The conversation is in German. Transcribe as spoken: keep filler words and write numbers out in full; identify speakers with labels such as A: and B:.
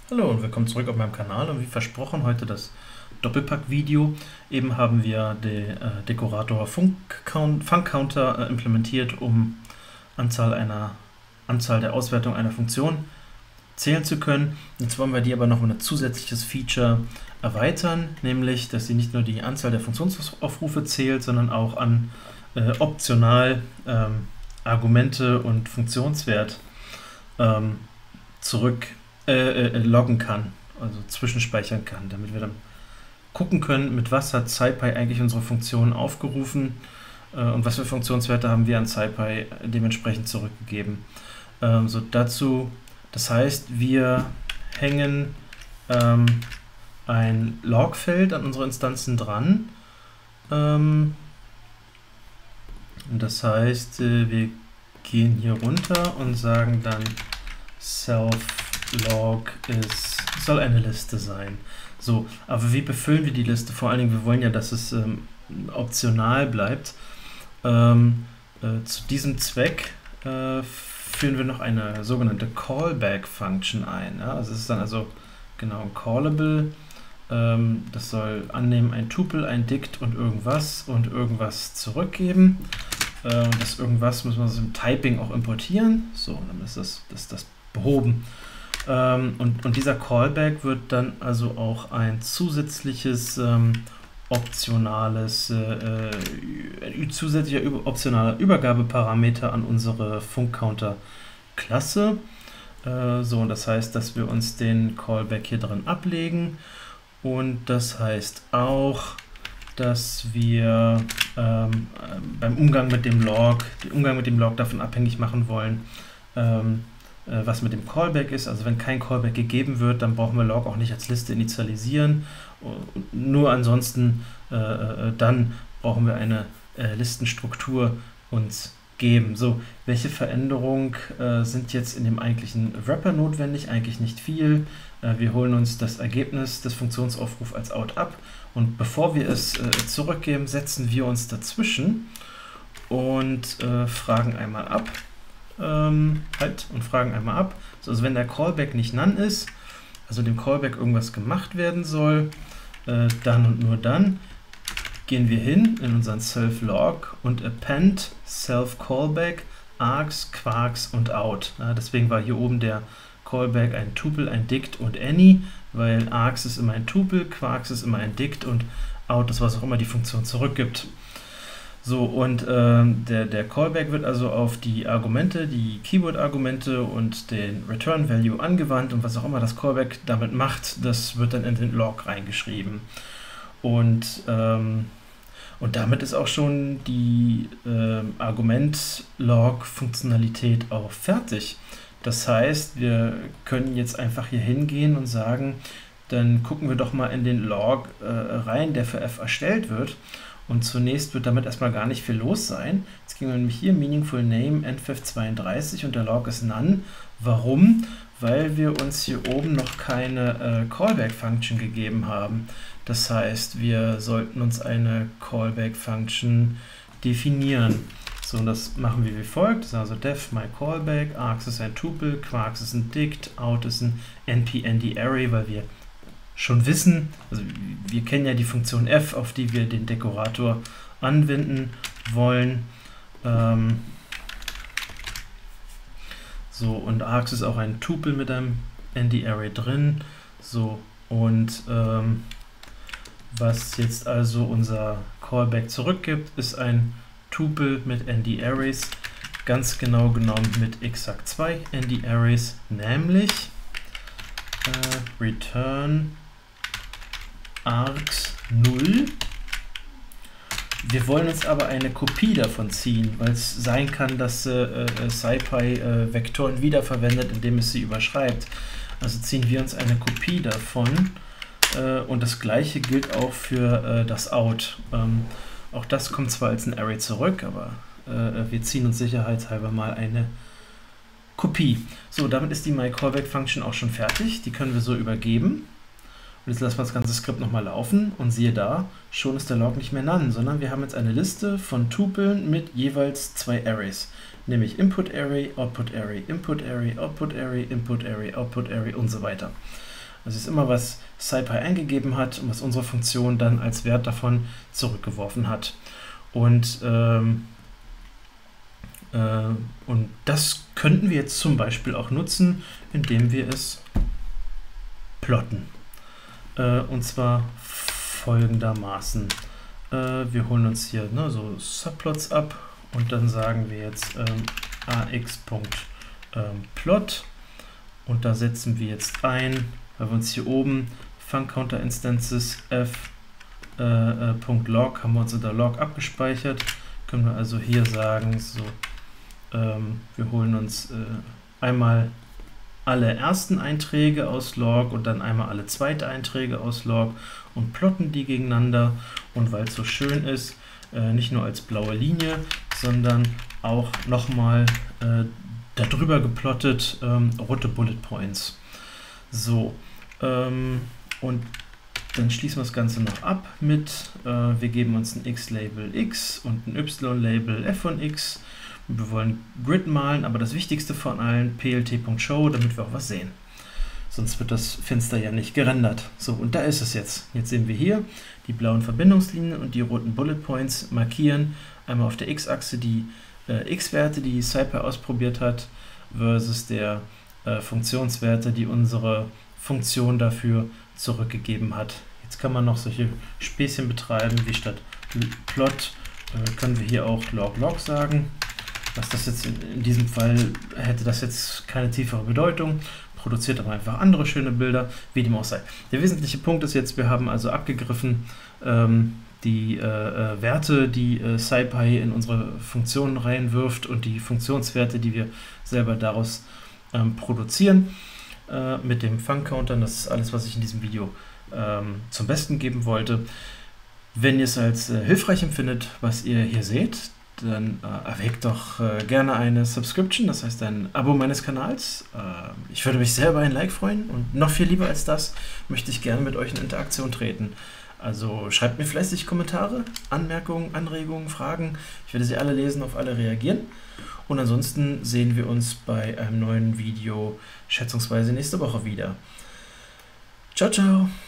A: Hallo und willkommen zurück auf meinem Kanal und wie versprochen heute das Doppelpack-Video. Eben haben wir den äh, Dekorator FunkCounter äh, implementiert, um Anzahl, einer, Anzahl der Auswertung einer Funktion zählen zu können. Jetzt wollen wir die aber noch um ein zusätzliches Feature erweitern, nämlich, dass sie nicht nur die Anzahl der Funktionsaufrufe zählt, sondern auch an äh, optional ähm, Argumente und Funktionswert ähm, zurück Äh, äh, loggen kann, also zwischenspeichern kann, damit wir dann gucken können, mit was hat SciPy eigentlich unsere Funktion aufgerufen äh, und was für Funktionswerte haben wir an SciPy dementsprechend zurückgegeben. Ähm, so dazu, das heißt, wir hängen ähm, ein Logfeld an unsere Instanzen dran. Ähm, und das heißt, äh, wir gehen hier runter und sagen dann self log ist, soll eine Liste sein. So, aber wie befüllen wir die Liste? Vor allen Dingen, wir wollen ja, dass es ähm, optional bleibt. Ähm, äh, zu diesem Zweck äh, führen wir noch eine sogenannte Callback-Function ein. Ja? Also es ist dann also genau ein Callable. Ähm, das soll annehmen ein Tupel, ein Dict und irgendwas und irgendwas zurückgeben. Äh, das irgendwas müssen wir im Typing auch importieren. So, dann ist das, das, das behoben. Ähm, und, und dieser Callback wird dann also auch ein zusätzliches ähm, optionales, äh, äh, zusätzlicher über, optionaler Übergabeparameter an unsere FunkCounter-Klasse. Äh, so, und das heißt, dass wir uns den Callback hier drin ablegen. Und das heißt auch, dass wir ähm, beim Umgang mit dem Log, den Umgang mit dem Log davon abhängig machen wollen, ähm, was mit dem Callback ist. Also wenn kein Callback gegeben wird, dann brauchen wir Log auch nicht als Liste initialisieren. Nur ansonsten, äh, dann brauchen wir eine äh, Listenstruktur uns geben. So, welche Veränderungen äh, sind jetzt in dem eigentlichen Wrapper notwendig? Eigentlich nicht viel. Äh, wir holen uns das Ergebnis des Funktionsaufrufs als Out ab und bevor wir es äh, zurückgeben, setzen wir uns dazwischen und äh, fragen einmal ab. Ähm, halt und fragen einmal ab. So, also wenn der Callback nicht none ist, also dem Callback irgendwas gemacht werden soll, äh, dann und nur dann gehen wir hin in unseren self-log und append self-callback args, quarks und out. Ja, deswegen war hier oben der Callback ein Tupel, ein Dict und any, weil args ist immer ein Tupel, quarks ist immer ein Dict und out ist, was auch immer die Funktion zurückgibt. So, und ähm, der, der Callback wird also auf die Argumente, die Keyword-Argumente und den Return-Value angewandt und was auch immer das Callback damit macht, das wird dann in den Log reingeschrieben. Und, ähm, und damit ist auch schon die ähm, Argument-Log-Funktionalität auch fertig. Das heißt, wir können jetzt einfach hier hingehen und sagen, dann gucken wir doch mal in den Log äh, rein, der für f erstellt wird. Und zunächst wird damit erstmal gar nicht viel los sein. Jetzt gehen wir nämlich hier Meaningful Name N F zweiunddreißig und der Log ist none. Warum? Weil wir uns hier oben noch keine äh, Callback-Function gegeben haben. Das heißt, wir sollten uns eine Callback-Function definieren. So, und das machen wir wie folgt. Das ist also def myCallback, args ist ein Tupel, quarks ist ein Dict, out ist ein npNdArray, weil wir schon wissen, also wir kennen ja die Funktion f, auf die wir den Dekorator anwenden wollen. Ähm so, und args ist auch ein Tupel mit einem ndArray drin. So, und ähm, was jetzt also unser Callback zurückgibt, ist ein Tupel mit ndArrays, ganz genau genommen mit exakt zwei ndArrays, nämlich äh, return args null. Wir wollen uns aber eine Kopie davon ziehen, weil es sein kann, dass äh, äh, SciPy äh, Vektoren wiederverwendet, indem es sie überschreibt. Also ziehen wir uns eine Kopie davon äh, und das gleiche gilt auch für äh, das Out. Ähm, auch das kommt zwar als ein Array zurück, aber äh, wir ziehen uns sicherheitshalber mal eine Kopie. So, damit ist die myCallback-Function auch schon fertig. Die können wir so übergeben. Und jetzt lassen wir das ganze Skript nochmal laufen und siehe da, schon ist der Log nicht mehr none, sondern wir haben jetzt eine Liste von Tupeln mit jeweils zwei Arrays, nämlich Input Array, Output Array, Input Array, Output Array, Input Array, Output Array und so weiter. Also es ist immer, was SciPy eingegeben hat und was unsere Funktion dann als Wert davon zurückgeworfen hat. Und, ähm, äh, und das könnten wir jetzt zum Beispiel auch nutzen, indem wir es plotten. Äh, und zwar folgendermaßen. Äh, wir holen uns hier ne, so Subplots ab und dann sagen wir jetzt ähm, ax.plot und da setzen wir jetzt ein, weil wir uns hier oben FunkCounter Instances f äh, äh, .log haben wir uns unter log abgespeichert. Können wir also hier sagen, so, ähm, wir holen uns äh, einmal alle ersten Einträge aus log und dann einmal alle zweiten Einträge aus log und plotten die gegeneinander. Und weil es so schön ist, äh, nicht nur als blaue Linie, sondern auch nochmal äh, darüber geplottet ähm, rote Bullet Points. So, ähm, und dann schließen wir das Ganze noch ab mit, äh, wir geben uns ein X-Label X und ein Y-Label f von x. Wir wollen Grid malen, aber das Wichtigste von allen, plt.show, damit wir auch was sehen. Sonst wird das Fenster ja nicht gerendert. So, und da ist es jetzt. Jetzt sehen wir hier die blauen Verbindungslinien und die roten Bullet Points markieren. Einmal auf der X-Achse die äh, X-Werte, die SciPy ausprobiert hat, versus der äh, Funktionswerte, die unsere Funktion dafür zurückgegeben hat. Jetzt kann man noch solche Späßchen betreiben, wie statt plot äh, können wir hier auch log-log sagen. Was das jetzt in, in diesem Fall hätte das jetzt keine tiefere Bedeutung, produziert aber einfach andere schöne Bilder, wie dem auch sei. Der wesentliche Punkt ist jetzt, wir haben also abgegriffen ähm, die äh, äh, Werte, die äh, SciPy in unsere Funktionen reinwirft und die Funktionswerte, die wir selber daraus ähm, produzieren äh, mit dem FunkCounter. Das ist alles, was ich in diesem Video ähm, zum Besten geben wollte. Wenn ihr es als äh, hilfreich empfindet, was ihr hier seht, dann äh, erwägt doch äh, gerne eine Subscription, das heißt ein Abo meines Kanals. Äh, ich würde mich sehr über ein Like freuen und noch viel lieber als das möchte ich gerne mit euch in Interaktion treten. Also schreibt mir fleißig Kommentare, Anmerkungen, Anregungen, Fragen. Ich werde sie alle lesen, auf alle reagieren. Und ansonsten sehen wir uns bei einem neuen Video schätzungsweise nächste Woche wieder. Ciao, ciao!